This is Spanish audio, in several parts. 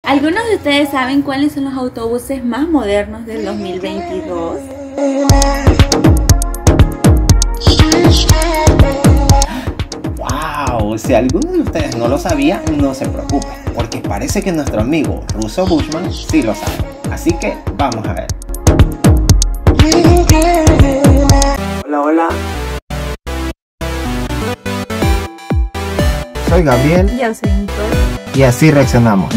¿Algunos de ustedes saben cuáles son los autobuses más modernos del 2022? ¡Wow! Si alguno de ustedes no lo sabía, no se preocupen, porque parece que nuestro amigo Russo Bushman sí lo sabe. Así que vamos a ver. Hola, hola. Soy Gabriel Yo soy Nicole. y así reaccionamos.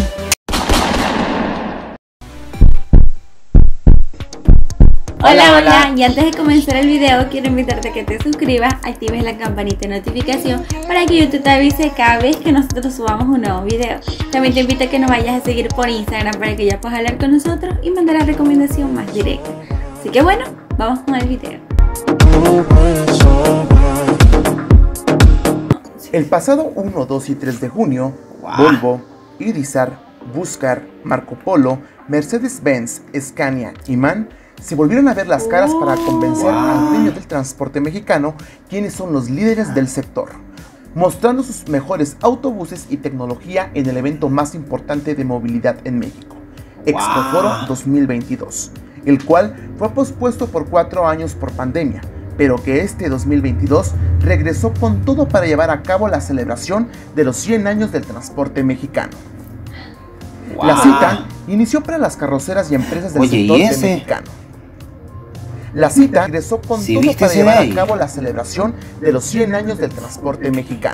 Hola, y antes de comenzar el video quiero invitarte a que te suscribas, actives la campanita de notificación para que YouTube te avise cada vez que nosotros subamos un nuevo video. También te invito a que nos vayas a seguir por Instagram para que ya puedas hablar con nosotros y mandar la recomendación más directa. Así que bueno, vamos con el video. El pasado 1, 2 y 3 de junio, Volvo, Irizar, Busscar, Marco Polo, Mercedes-Benz, Scania y MAN se volvieron a ver las caras para convencer al gremio del transporte mexicano, quienes son los líderes del sector, mostrando sus mejores autobuses y tecnología en el evento más importante de movilidad en México, Expoforo 2022, el cual fue pospuesto por 4 años por pandemia, pero que este 2022 regresó con todo para llevar a cabo la celebración de los 100 años del transporte mexicano. La cita inició para las carroceras y empresas del sector mexicano. La cita regresó con todo para llevar a cabo la celebración de los 100 años del transporte mexicano.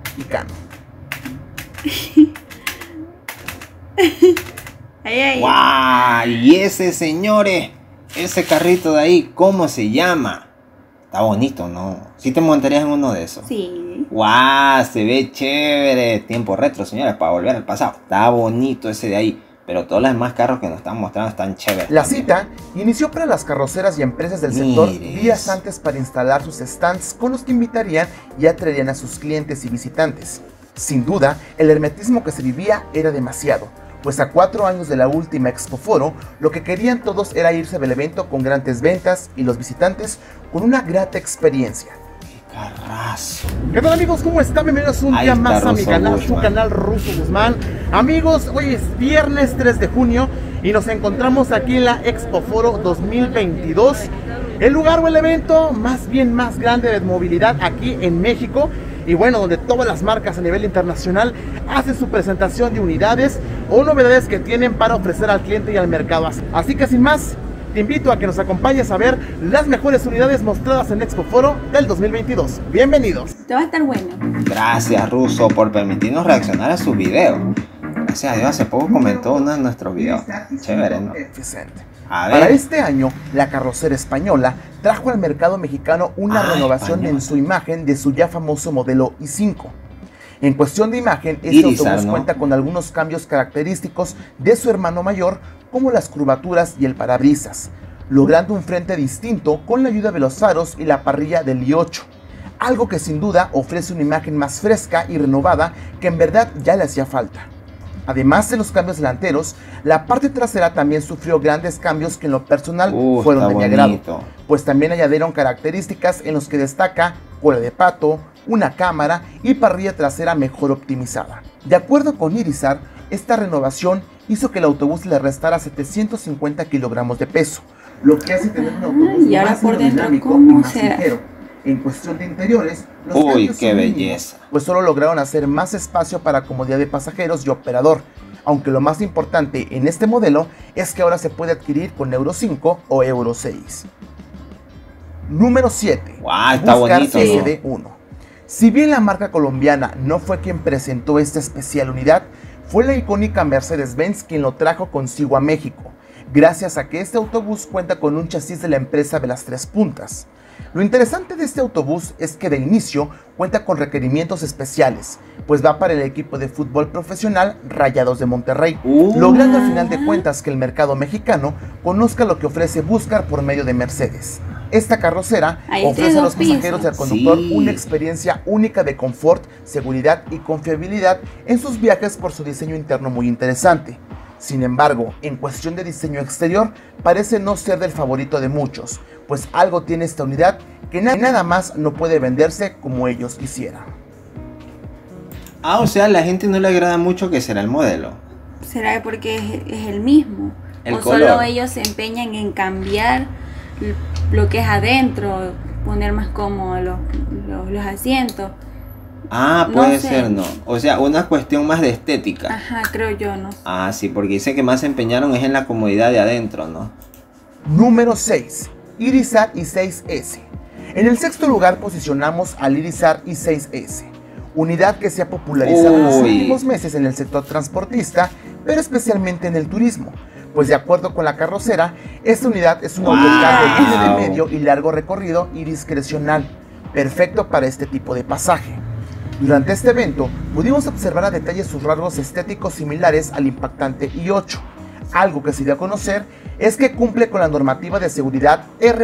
¡Wow! Y ese, señores, ese carrito de ahí, ¿cómo se llama? Está bonito, ¿no? ¿Sí te montarías en uno de esos? Sí. ¡Wow! Se ve chévere. Tiempo retro, señores, para volver al pasado. Está bonito ese de ahí. Pero todos los demás carros que nos están mostrando están chéveres. La cita inició para las carroceras y empresas del sector días antes para instalar sus stands con los que invitarían y atraerían a sus clientes y visitantes. Sin duda, el hermetismo que se vivía era demasiado, pues a 4 años de la última Expoforo, lo que querían todos era irse del evento con grandes ventas y los visitantes con una grata experiencia. Carrazo. ¿Qué tal, amigos? ¿Cómo están? Bienvenidos un día más a mi canal, su canal Russo Guzmán. Amigos, hoy es viernes 3 de junio y nos encontramos aquí en la Expoforo 2022, el lugar o el evento más grande de movilidad aquí en México. Y bueno, donde todas las marcas a nivel internacional hacen su presentación de unidades o novedades que tienen para ofrecer al cliente y al mercado. Así que sin más, te invito a que nos acompañes a ver las mejores unidades mostradas en Expoforo del 2022. Bienvenidos. Esto va a estar bueno. Gracias, Russo, por permitirnos reaccionar a su video. Gracias a Dios, hace poco comentó uno de nuestros videos. Chévere, ¿no? Para este año, la carrocera española trajo al mercado mexicano una renovación en su imagen de su ya famoso modelo i5. En cuestión de imagen, este autobús cuenta con algunos cambios característicos de su hermano mayor, como las curvaturas y el parabrisas, logrando un frente distinto con la ayuda de los faros y la parrilla del i8, algo que sin duda ofrece una imagen más fresca y renovada que en verdad ya le hacía falta. Además de los cambios delanteros, la parte trasera también sufrió grandes cambios que en lo personal fueron de mi agrado, pues también añadieron características en los que destaca cola de pato, una cámara y parrilla trasera mejor optimizada. De acuerdo con Irizar, esta renovación hizo que el autobús le restara 750 kilogramos de peso, lo que hace tener un autobús más aerodinámico y más ligero. En cuestión de interiores, los cambios son mínimos, pues solo lograron hacer más espacio para comodidad de pasajeros y operador, aunque lo más importante en este modelo es que ahora se puede adquirir con Euro 5 o Euro 6. Número 7. Está bonito. SD1. Si bien la marca colombiana no fue quien presentó esta especial unidad, fue la icónica Mercedes-Benz quien lo trajo consigo a México, gracias a que este autobús cuenta con un chasis de la empresa de las 3 puntas. Lo interesante de este autobús es que de inicio cuenta con requerimientos especiales, pues va para el equipo de fútbol profesional Rayados de Monterrey, logrando al final de cuentas que el mercado mexicano conozca lo que ofrece Busscar por medio de Mercedes. Esta carrocera ofrece a los pasajeros y al conductor una experiencia única de confort, seguridad y confiabilidad en sus viajes por su diseño interno muy interesante. Sin embargo, en cuestión de diseño exterior, parece no ser del favorito de muchos, pues algo tiene esta unidad que nada más no puede venderse como ellos quisieran. O sea, a la gente no le agrada mucho que será el modelo. ¿Será porque es el mismo? ¿O color. solo ellos se empeñan en cambiar lo que es adentro, poner más cómodos los asientos? Puede ser, no. O sea, una cuestión más de estética. Ajá, creo yo, ¿no? Sí, porque dice que más se empeñaron es en la comodidad de adentro, ¿no? Número 6. Irizar i6S. En el sexto lugar posicionamos al Irizar i6S, unidad que se ha popularizado en los últimos meses en el sector transportista, pero especialmente en el turismo. Pues de acuerdo con la carrocera, esta unidad es un autocar de línea de medio y largo recorrido y discrecional, perfecto para este tipo de pasaje. Durante este evento pudimos observar a detalle sus rasgos estéticos similares al impactante i8. Algo que se dio a conocer es que cumple con la normativa de seguridad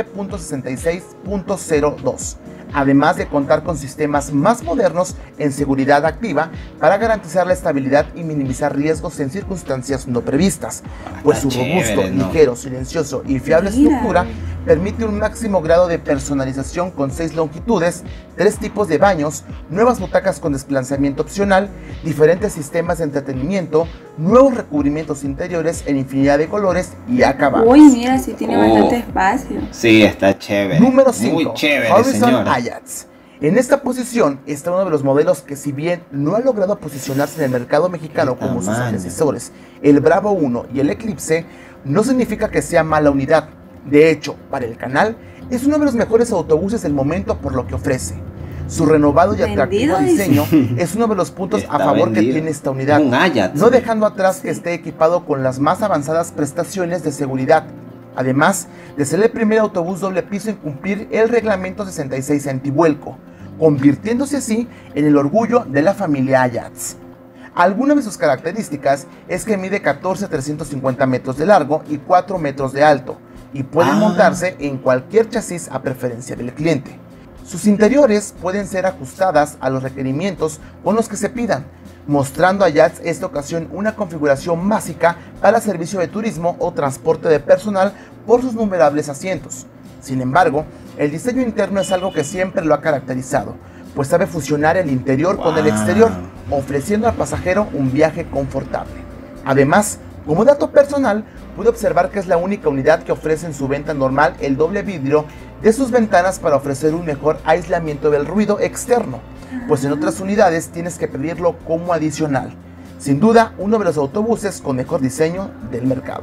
R.66.02, además de contar con sistemas más modernos en seguridad activa para garantizar la estabilidad y minimizar riesgos en circunstancias no previstas, pues su robusto, ligero, silencioso y fiable estructura permite un máximo grado de personalización con 6 longitudes, 3 tipos de baños, nuevas butacas con desplazamiento opcional, diferentes sistemas de entretenimiento, nuevos recubrimientos interiores en infinidad de colores y acabados. Uy, mira, sí tiene bastante espacio. Sí, está chévere. Número 5. Muy chévere, Horizon Ajax. En esta posición está uno de los modelos que, si bien no ha logrado posicionarse en el mercado mexicano como sus antecesores, el Bravo 1 y el Eclipse, no significa que sea mala unidad. De hecho, para el canal, es uno de los mejores autobuses del momento por lo que ofrece. Su renovado y atractivo diseño es uno de los puntos a favor que tiene esta unidad, no dejando atrás que esté equipado con las más avanzadas prestaciones de seguridad, además de ser el primer autobús doble piso en cumplir el reglamento 66 antivuelco, convirtiéndose así en el orgullo de la familia Ajax. Alguna de sus características es que mide 14,350 metros de largo y 4 metros de alto, y puede montarse en cualquier chasis a preferencia del cliente. Sus interiores pueden ser ajustadas a los requerimientos con los que se pidan, mostrando a Ajax esta ocasión una configuración básica para servicio de turismo o transporte de personal por sus numerables asientos. Sin embargo, el diseño interno es algo que siempre lo ha caracterizado, pues sabe fusionar el interior con el exterior, ofreciendo al pasajero un viaje confortable. Además, como dato personal, pude observar que es la única unidad que ofrece en su venta normal el doble vidrio de sus ventanas para ofrecer un mejor aislamiento del ruido externo, pues en otras unidades tienes que pedirlo como adicional. Sin duda, uno de los autobuses con mejor diseño del mercado.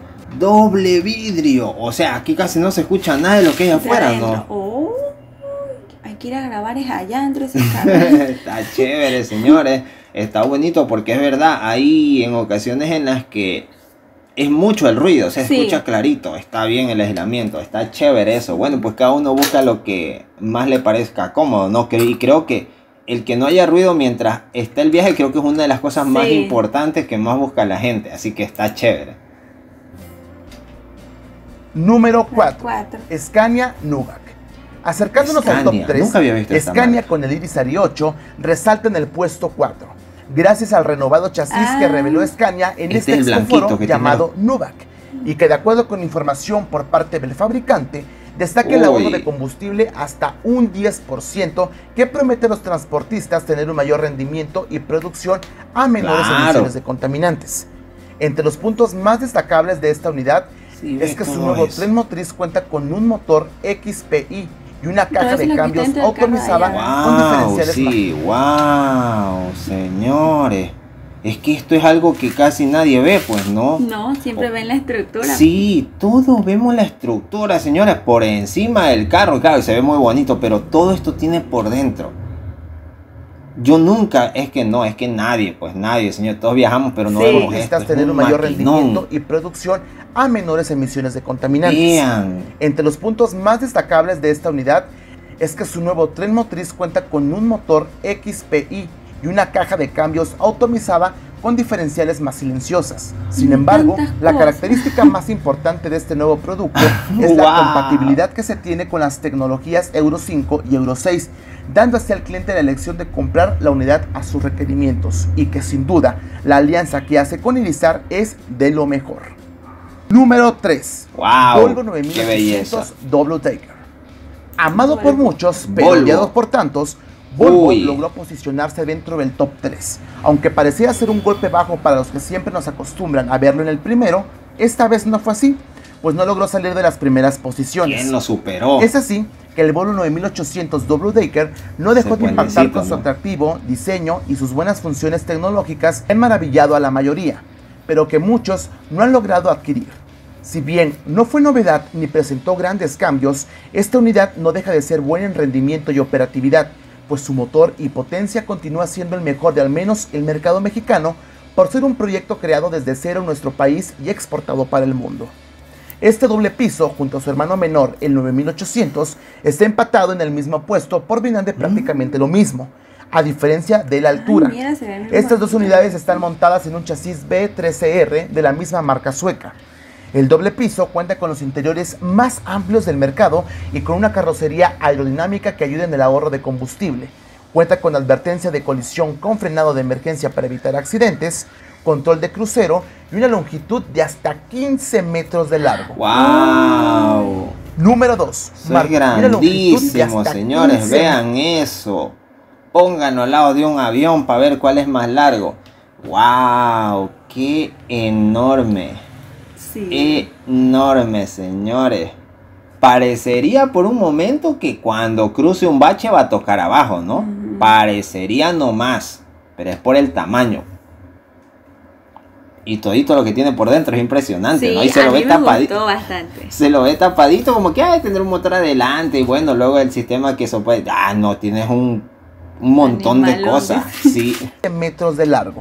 Doble vidrio, o sea, aquí casi no se escucha nada de lo que hay afuera, ¿no? Hay que ir a grabar allá dentro de ese carro. Está chévere, señores. Está bonito porque es verdad, hay en ocasiones en las que es mucho el ruido, se escucha clarito, está bien el aislamiento, está chévere eso. Bueno, pues cada uno busca lo que más le parezca cómodo, ¿no? Y creo que el que no haya ruido mientras está el viaje, creo que es una de las cosas más importantes que más busca la gente, así que está chévere. Número 4. Scania Nubac. Acercándonos al top 3, Scania con el Irizar i8 resalta en el puesto 4, gracias al renovado chasis que reveló Scania en este expo llamado Nubac, y que, de acuerdo con información por parte del fabricante, destaca el ahorro de combustible hasta un 10%, que promete a los transportistas tener un mayor rendimiento y producción a menores emisiones de contaminantes. Entre los puntos más destacables de esta unidad es que su nuevo tren motriz cuenta con un motor XPI y una caja de cambios automatizada con diferenciales. Wow, señores. Es que esto es algo que casi nadie ve, pues, ¿no? No, siempre ven la estructura. Sí, todos vemos la estructura, señores, por encima del carro. Claro, se ve muy bonito, pero todo esto tiene por dentro. Yo nunca, es que nadie, señor, todos viajamos, pero no vemos esto. Necesitas tener un mayor rendimiento y producción a menores emisiones de contaminantes. Entre los puntos más destacables de esta unidad es que su nuevo tren motriz cuenta con un motor XPI y una caja de cambios automatizada con diferenciales más silenciosas. Sin embargo, la característica más importante de este nuevo producto es la compatibilidad que se tiene con las tecnologías Euro 5 y Euro 6, dando así al cliente la elección de comprar la unidad a sus requerimientos, y que sin duda la alianza que hace con Irizar es de lo mejor. Número 3. Volvo 9800 Double Decker. Amado por muchos, pero odiado por tantos, Volvo logró posicionarse dentro del top 3. Aunque parecía ser un golpe bajo para los que siempre nos acostumbran a verlo en el primero, esta vez no fue así, pues no logró salir de las primeras posiciones. ¿Quién lo superó? Es así que el Volvo 9800 Double-Decker no dejó de impactar con su atractivo diseño y sus buenas funciones tecnológicas, han maravillado a la mayoría, pero que muchos no han logrado adquirir. Si bien no fue novedad ni presentó grandes cambios, esta unidad no deja de ser buena en rendimiento y operatividad, pues su motor y potencia continúa siendo el mejor de al menos el mercado mexicano, por ser un proyecto creado desde cero en nuestro país y exportado para el mundo. Este doble piso, junto a su hermano menor, el 9800, está empatado en el mismo puesto por brindar prácticamente lo mismo, a diferencia de la altura. Mira, estas dos unidades están montadas en un chasis B13R de la misma marca sueca. El doble piso cuenta con los interiores más amplios del mercado y con una carrocería aerodinámica que ayuda en el ahorro de combustible. Cuenta con advertencia de colisión con frenado de emergencia para evitar accidentes, control de crucero y una longitud de hasta 15 metros de largo. ¡Wow! Número 2. Es grandísimo, señores. Vean eso. Pónganlo al lado de un avión para ver cuál es más largo. ¡Wow! ¡Qué enorme! Sí. Enorme, señores. Parecería por un momento que cuando cruce un bache va a tocar abajo, ¿no? Parecería nomás, pero es por el tamaño. Y todito lo que tiene por dentro es impresionante, sí, ¿no? Y se lo ve tapadito. Bastante. Se lo ve tapadito, como que hay que tener un motor adelante. Y bueno, luego el sistema que eso puede. Ah, no, tienes un montón de cosas. Sí. Metros de largo.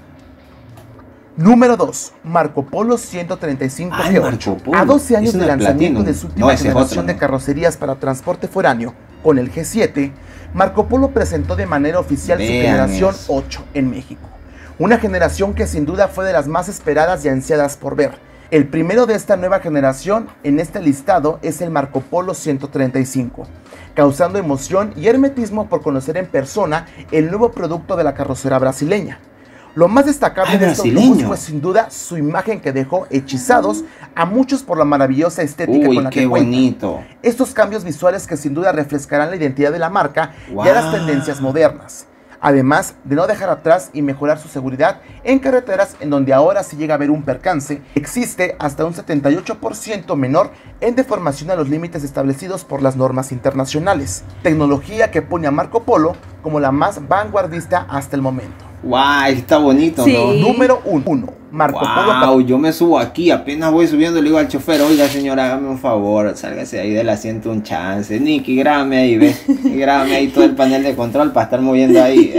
Número 2. Marco Polo 135 G8. A 12 años de lanzamiento de su última generación de carrocerías para transporte foráneo con el G7, Marco Polo presentó de manera oficial su generación 8 en México. Una generación que sin duda fue de las más esperadas y ansiadas por ver. El primero de esta nueva generación en este listado es el Marco Polo 135, causando emoción y hermetismo por conocer en persona el nuevo producto de la carrocera brasileña. Lo más destacable de este autobús fue sin duda su imagen, que dejó hechizados a muchos por la maravillosa estética con la que cuenta. Bonito. Estos cambios visuales que sin duda refrescarán la identidad de la marca y a las tendencias modernas. Además de no dejar atrás y mejorar su seguridad en carreteras en donde ahora si llega a haber un percance, existe hasta un 78% menor en deformación a los límites establecidos por las normas internacionales. Tecnología que pone a Marco Polo como la más vanguardista hasta el momento. ¡Wow! Está bonito, sí, ¿no? Número 1. Marco Polo. ¡Wow! Yo me subo aquí, apenas voy subiendo, le digo al chofer: oiga, señora, hágame un favor, sálgase ahí del asiento un chance. Nicky, grábame ahí, ve. Grábame ahí todo el panel de control para estar moviendo ahí.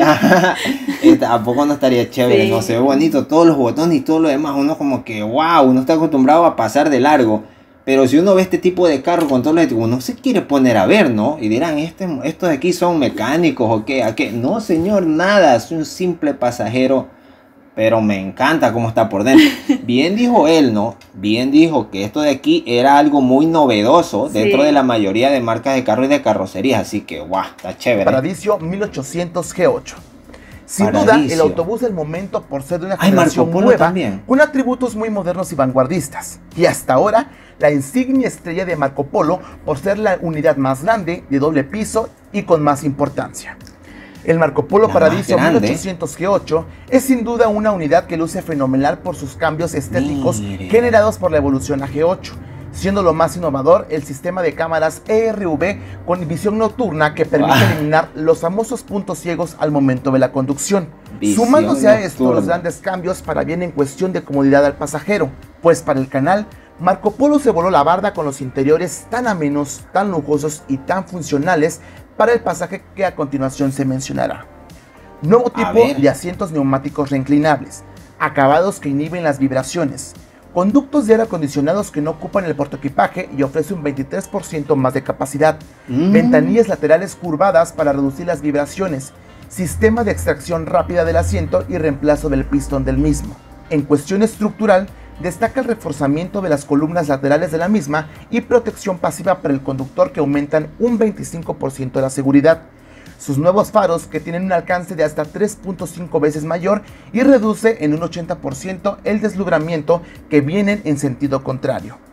¿A poco no estaría chévere? Sí. No, se ve bonito, todos los botones y todo lo demás. Uno como que, wow, uno está acostumbrado a pasar de largo. Pero si uno ve este tipo de carro con todo lo, uno se quiere poner a ver, ¿no? Y dirán, estos de aquí son mecánicos o qué, ¿a qué? No, señor, nada, es un simple pasajero, pero me encanta cómo está por dentro. Bien dijo él, ¿no? Bien dijo que esto de aquí era algo muy novedoso dentro de la mayoría de marcas de carros y de carrocerías, así que, guau, está chévere. Paradiso 1800 G8. Sin duda, el autobús del momento por ser de una generación nueva, con atributos muy modernos y vanguardistas. Y hasta ahora, la insignia estrella de Marco Polo por ser la unidad más grande, de doble piso y con más importancia. El Marco Polo Paradiso 1800 G8 es sin duda una unidad que luce fenomenal por sus cambios estéticos generados por la evolución a G8. Siendo lo más innovador el sistema de cámaras ERV con visión nocturna que permite eliminar los famosos puntos ciegos al momento de la conducción. Sumándose a esto los grandes cambios para bien en cuestión de comodidad al pasajero, pues para el canal, Marco Polo se voló la barda con los interiores tan amenos, tan lujosos y tan funcionales para el pasaje que a continuación se mencionará. Nuevo tipo de asientos neumáticos reinclinables, acabados que inhiben las vibraciones, conductos de aire acondicionados que no ocupan el portaequipaje y ofrece un 23% más de capacidad, ventanillas laterales curvadas para reducir las vibraciones, sistema de extracción rápida del asiento y reemplazo del pistón del mismo. En cuestión estructural, destaca el reforzamiento de las columnas laterales de la misma y protección pasiva para el conductor que aumentan un 25% de la seguridad. Sus nuevos faros que tienen un alcance de hasta 3.5 veces mayor y reduce en un 80% el deslumbramiento que vienen en sentido contrario.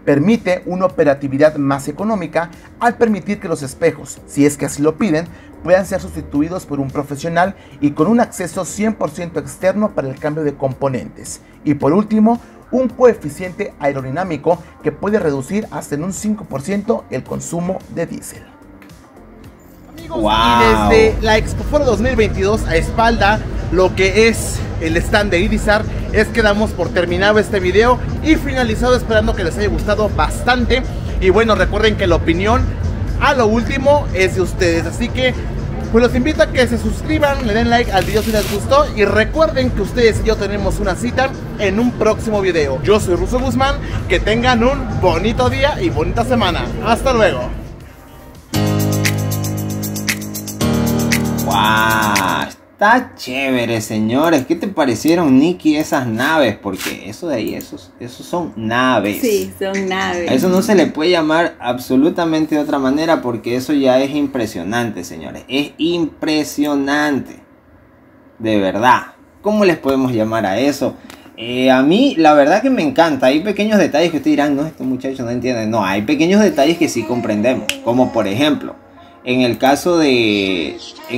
Permite una operatividad más económica al permitir que los espejos, si es que así lo piden, puedan ser sustituidos por un profesional y con un acceso 100% externo para el cambio de componentes. Y por último, un coeficiente aerodinámico que puede reducir hasta en un 5% el consumo de diésel. Amigos, wow. Y desde la Expoforo 2022 a espalda, lo que es el stand de Irizar, es que damos por terminado este video y finalizado, esperando que les haya gustado bastante. Y bueno, recuerden que la opinión a lo último es de ustedes, así que pues los invito a que se suscriban, le den like al video si les gustó y recuerden que ustedes y yo tenemos una cita en un próximo video. Yo soy Ruso Guzmán, que tengan un bonito día y bonita semana. Hasta luego. ¡Wow! Está chévere, señores. ¿Qué te parecieron, Nikki, esas naves? Porque eso de ahí, esos son naves. Sí, son naves. A eso no se le puede llamar absolutamente de otra manera, porque eso ya es impresionante, señores. Es impresionante. De verdad. ¿Cómo les podemos llamar a eso? A mí, la verdad que me encanta. Hay pequeños detalles que ustedes dirán, no, este muchacho no entiende. No, hay pequeños detalles que sí comprendemos. Como por ejemplo, en el caso de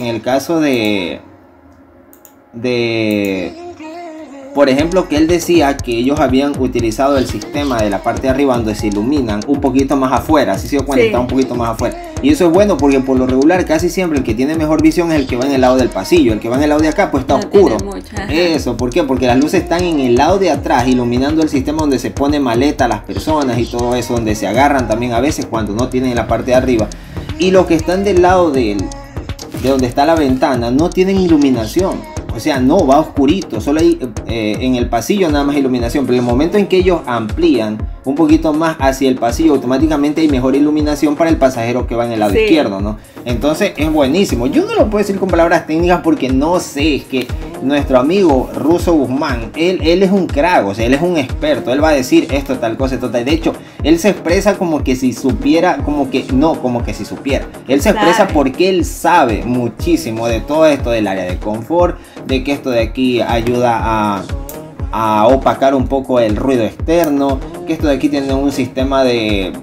por ejemplo, que él decía que ellos habían utilizado el sistema de la parte de arriba donde se iluminan un poquito más afuera, así se dio cuenta, sí. Está un poquito más afuera. Y eso es bueno porque por lo regular casi siempre el que tiene mejor visión es el que va en el lado del pasillo. El que va en el lado de acá pues está oscuro. Eso, ¿por qué? Porque las luces están en el lado de atrás iluminando el sistema donde se pone maleta a las personas y todo eso, donde se agarran también a veces cuando no tienen la parte de arriba. Y los que están del lado de donde está la ventana no tienen iluminación. O sea, no, va oscurito, solo hay en el pasillo nada más iluminación. Pero en el momento en que ellos amplían un poquito más hacia el pasillo, automáticamente hay mejor iluminación para el pasajero que va en el lado izquierdo, ¿no? Entonces es buenísimo. Yo no lo puedo decir con palabras técnicas porque no sé, es que nuestro amigo Ruso Guzmán, él es un crack, o sea, él es un experto. Él va a decir esto, tal cosa, esto, tal. De hecho, él se expresa como que si supiera, como que si supiera. Él se expresa porque él sabe muchísimo de todo esto del área de confort, de que esto de aquí ayuda a opacar un poco el ruido externo, que esto de aquí tiene un sistema de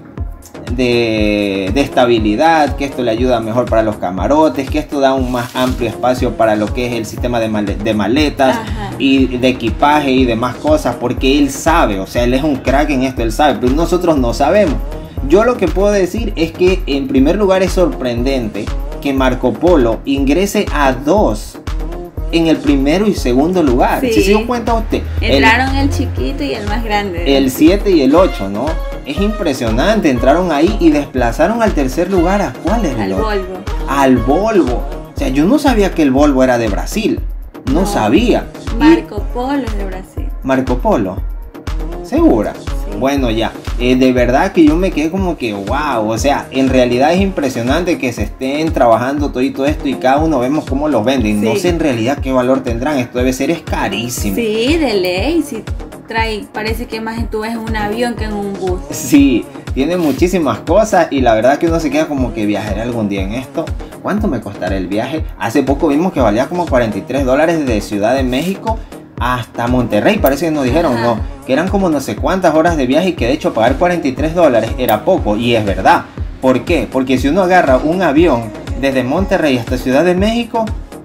estabilidad, que esto le ayuda mejor para los camarotes, que esto da un más amplio espacio para lo que es el sistema de maletas. Ajá. Y de equipaje y demás cosas, porque él sabe, o sea, él es un crack en esto, él sabe, pero nosotros no sabemos. Yo lo que puedo decir es que en primer lugar es sorprendente que Marco Polo ingrese a 2 en el primero y segundo lugar. Sí. ¿Sí se dio cuenta usted? Entraron el chiquito y el más grande. El 7 y el 8, ¿no? Es impresionante, entraron ahí y desplazaron al tercer lugar. ¿A cuál era el otro? Al Volvo. Al Volvo. O sea, yo no sabía que el Volvo era de Brasil. No sabía. Marco Polo es de Brasil. Marco Polo. ¿Segura? Sí. Bueno, ya. De verdad que yo me quedé como que wow. O sea, en realidad es impresionante que se estén trabajando todo esto y cada uno vemos cómo los venden. Sí. No sé en realidad qué valor tendrán. Esto debe ser carísimo. Sí, de ley. Sí, trae, parece que más tú ves en un avión que en un bus. Sí, tiene muchísimas cosas y la verdad que uno se queda como que viajaré algún día en esto. ¿Cuánto me costará el viaje? Hace poco vimos que valía como $43 desde Ciudad de México hasta Monterrey, parece que nos dijeron. Ajá. No, que eran como no sé cuántas horas de viaje y que de hecho pagar $43 era poco, y es verdad. ¿Por qué? Porque si uno agarra un avión desde Monterrey hasta Ciudad de México,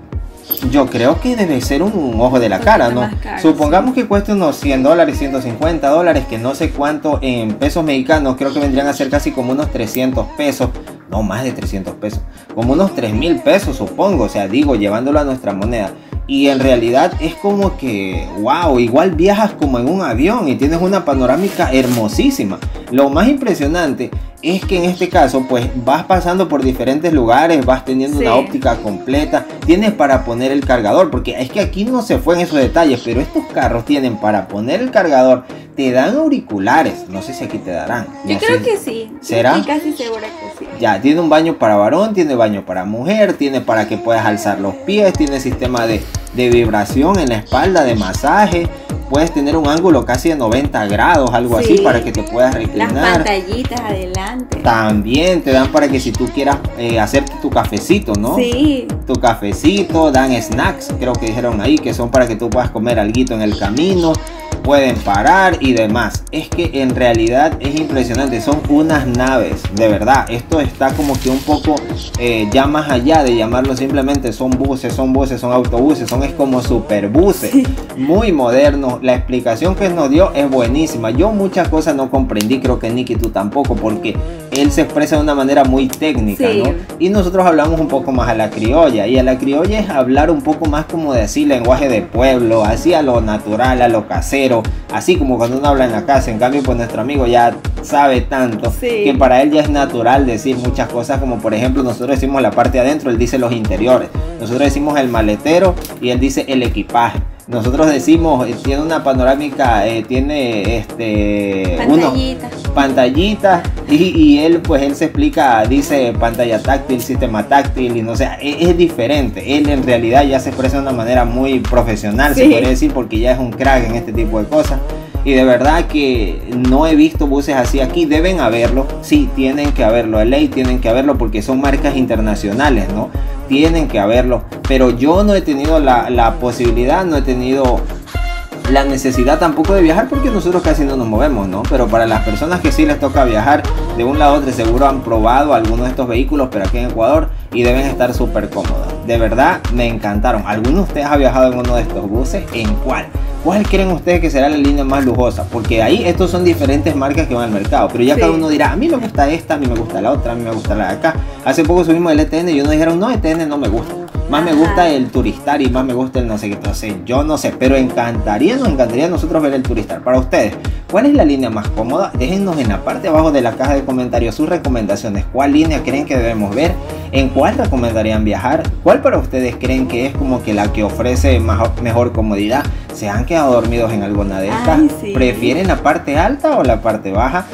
yo creo que debe ser un ojo de la cara, ¿no? Caro, supongamos que cueste unos $100, $150, que no sé cuánto en pesos mexicanos, creo que vendrían a ser casi como unos 300 pesos, no más de 300 pesos, como unos 3,000 pesos supongo, o sea, digo, llevándolo a nuestra moneda. Y en realidad es como que, wow, igual viajas como en un avión y tienes una panorámica hermosísima. Lo más impresionante es que en este caso pues vas pasando por diferentes lugares, vas teniendo una óptica completa, tienes para poner el cargador, porque es que aquí no se fue en esos detalles, pero estos carros tienen para poner el cargador, te dan auriculares, no sé si aquí te darán. Yo creo que sí. ¿Será? Estoy casi segura que sí. Ya, tiene un baño para varón, tiene baño para mujer, tiene para que puedas alzar los pies, tiene sistema de vibración en la espalda, de masaje. Puedes tener un ángulo casi de 90 grados, algo así, para que te puedas reclinar. Las pantallitas adelante. También te dan para que si tú quieras hacerte tu cafecito, ¿no? Sí. Tu cafecito, dan snacks, creo que dijeron ahí, que son para que tú puedas comer alguito en el camino. pueden parar y demás. Es que en realidad es impresionante, son unas naves, de verdad. Esto está como que un poco ya más allá de llamarlo simplemente son buses, son autobuses, es como superbuses, sí. Muy modernos. La explicación que nos dio es buenísima. Yo muchas cosas no comprendí, creo que Nicky tú tampoco, porque él se expresa de una manera muy técnica, sí. ¿No? Y nosotros hablamos un poco más a la criolla, y a la criolla es hablar un poco más como de así, lenguaje de pueblo, así a lo natural, a lo casero, así como cuando uno habla en la casa. En cambio, pues nuestro amigo ya sabe tanto, sí. Que para él ya es natural decir muchas cosas, como por ejemplo nosotros decimos la parte de adentro, él dice los interiores, nosotros decimos el maletero y él dice el equipaje. Nosotros decimos, tiene una panorámica, tiene pantallitas y él pues él se explica, dice pantalla táctil, sistema táctil, y no sé, es diferente. Él en realidad ya se expresa de una manera muy profesional, sí. Se puede decir, porque ya es un crack en este tipo de cosas. Y de verdad que no he visto buses así aquí. Deben haberlo, sí, tienen que haberlo, de ley tienen que haberlo, porque son marcas internacionales, ¿no? Tienen que haberlo, pero yo no he tenido la posibilidad, no he tenido la necesidad tampoco de viajar, porque nosotros casi no nos movemos, ¿no? Pero para las personas que sí les toca viajar de un lado a otro, seguro han probado algunos de estos vehículos, pero aquí en Ecuador, y deben estar súper cómodos. De verdad, me encantaron. ¿Alguno de ustedes ha viajado en uno de estos buses? ¿En cuál? ¿Cuál creen ustedes que será la línea más lujosa? Porque ahí estos son diferentes marcas que van al mercado, pero ya sí. Cada uno dirá, a mí me gusta esta, a mí me gusta la otra, a mí me gusta la de acá. Hace poco subimos el ETN y unos dijeron, no, ETN no me gusta. Más me gusta el Turistar y más me gusta el no sé qué. Entonces, yo no sé, pero nos encantaría a nosotros ver el Turistar. Para ustedes, ¿cuál es la línea más cómoda? Déjennos en la parte de abajo de la caja de comentarios sus recomendaciones. ¿Cuál línea creen que debemos ver? ¿En cuál recomendarían viajar? ¿Cuál para ustedes creen que es como que la que ofrece mejor comodidad? ¿Se han quedado dormidos en alguna de estas? Sí. ¿Prefieren la parte alta o la parte baja?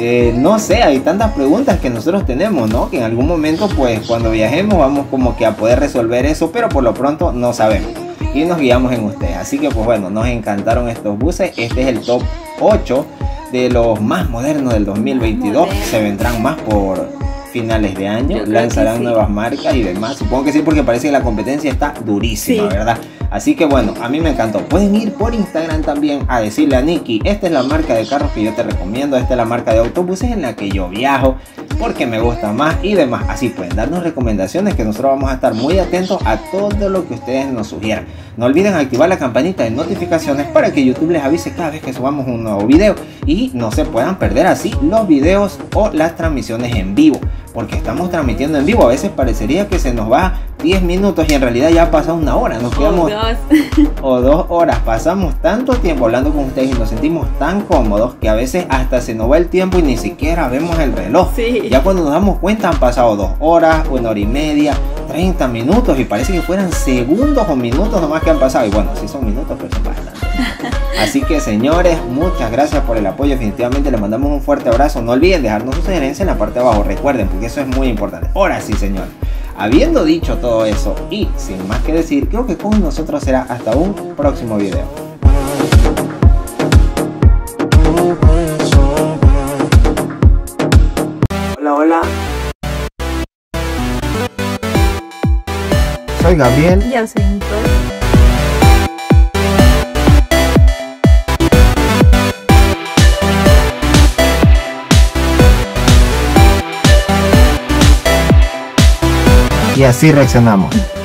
No sé, hay tantas preguntas que nosotros tenemos, ¿no? Que en algún momento, pues, cuando viajemos vamos como que a poder resolver eso, pero por lo pronto no sabemos. Y nos guiamos en ustedes. Así que, pues bueno, nos encantaron estos buses. Este es el top 8 de los más modernos del 2022. Se vendrán más por finales de año, lanzarán nuevas marcas y demás. Supongo que sí, porque parece que la competencia está durísima, sí. ¿Verdad? Así que bueno, a mí me encantó. Pueden ir por Instagram también a decirle a Nicky, esta es la marca de carros que yo te recomiendo, esta es la marca de autobuses en la que yo viajo, porque me gusta más y demás. Así pueden darnos recomendaciones, que nosotros vamos a estar muy atentos a todo lo que ustedes nos sugieran. No olviden activar la campanita de notificaciones para que YouTube les avise cada vez que subamos un nuevo video y no se puedan perder así los videos o las transmisiones en vivo, porque estamos transmitiendo en vivo. A veces parecería que se nos va 10 minutos y en realidad ya ha pasado una hora. Nos quedamos o 2 horas. Pasamos tanto tiempo hablando con ustedes y nos sentimos tan cómodos que a veces hasta se nos va el tiempo y ni siquiera vemos el reloj. Sí. Ya cuando nos damos cuenta han pasado 2 horas, 1 hora y media, 30 minutos y parece que fueran segundos o minutos nomás que han pasado. Y bueno, sí son minutos, pero son bastante. Así que señores, muchas gracias por el apoyo. Definitivamente les mandamos un fuerte abrazo. No olviden dejarnos sus sugerencias en la parte de abajo. Recuerden, porque eso es muy importante. Ahora sí, señor. Habiendo dicho todo eso y sin más que decir, creo que con nosotros será hasta un próximo video. Hola, hola. Soy Gabriel. Yo soy Nicole. Y así reaccionamos.